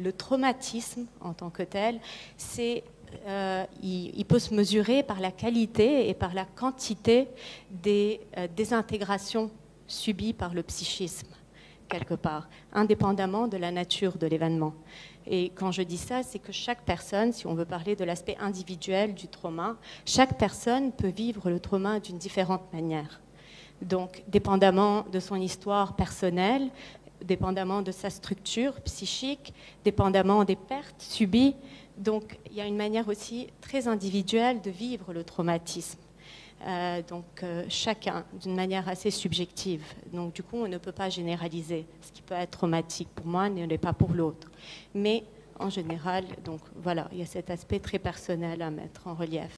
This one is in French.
le traumatisme en tant que tel, il peut se mesurer par la qualité et par la quantité des désintégrations subies par le psychisme, quelque part, indépendamment de la nature de l'événement. Et quand je dis ça, c'est que chaque personne, si on veut parler de l'aspect individuel du trauma, chaque personne peut vivre le trauma d'une différente manière. Donc, dépendamment de son histoire personnelle, dépendamment de sa structure psychique, dépendamment des pertes subies. Donc, il y a une manière aussi très individuelle de vivre le traumatisme. Chacun, d'une manière assez subjective. Donc, du coup, on ne peut pas généraliser. Ce qui peut être traumatique pour moi ne l'est pas pour l'autre. Mais, en général, donc, voilà, il y a cet aspect très personnel à mettre en relief.